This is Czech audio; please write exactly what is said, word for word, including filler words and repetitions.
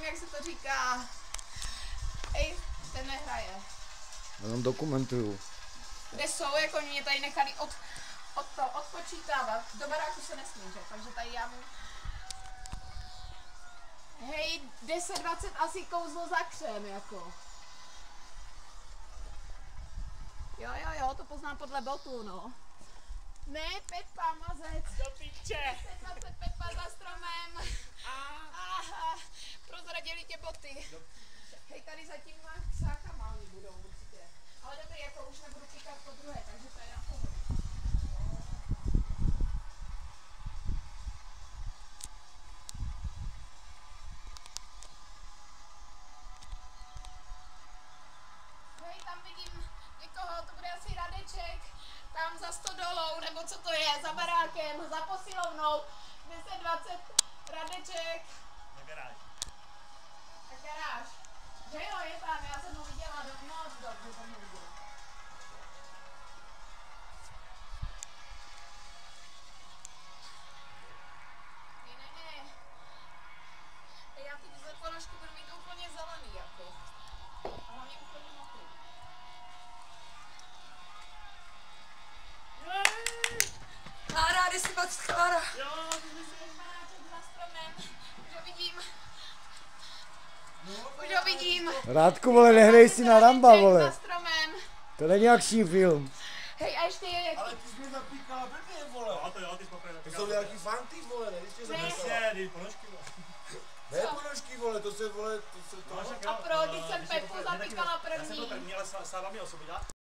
jak se to říká. Ej, ten nehraje. Jenom dokumentuju. Kde jsou, jako mě tady nechali od, od to, odpočítávat. Do baráku se nesmí, že? Takže tady já mu... Hej, deset dvacet asi kouzlo za křem, jako. Jo, jo, jo, to poznám podle botů, no. Ne, Pepa, mazec. Do piče. deset dvacet Pepa za stromem. Aha, prozradili tě boty. Hej, tady zatím sáka malý budou určitě. Ale dobrý, jako už nebudu píkat po druhé, takže to je na pohodu. Hej, tam vidím někoho, to bude asi Radeček. Tam za stodolou, nebo co to je, za barákem, za posilovnou. deset dvacet Radeček. Na garáži. Tak garáž. Že jo, je tam, já jsem ho viděla do moc dobře, jsem ho viděla. Ne, ne, ne. Já ty dvě ponožky budu mít úplně zelený, jako. A hlavně úplně mokrý. Klára, jde si moc, Klára. Jo, ty jsi si... Baráček za stromem. Už ho vidím. Už ho vidím. Rádku, vole, nehrej si na Ramba, Radeček vole. za stromem. To není akční film. Hej, a ještě je... Ale ty jsi mě zapíkala blbě, vole. Jo, to jo, ty jsi poprvé To jsou nějaký fanty, vole, ne? Když tě zapíkala. Přesně, ty ponožky, vole. Ne ponožky, vole, to se, vole, to se to... No, však A jo, pro, no, když jsem když Pepku to poprvé- zapíkala Já jsem to první. první, ale Sáva mě osobila.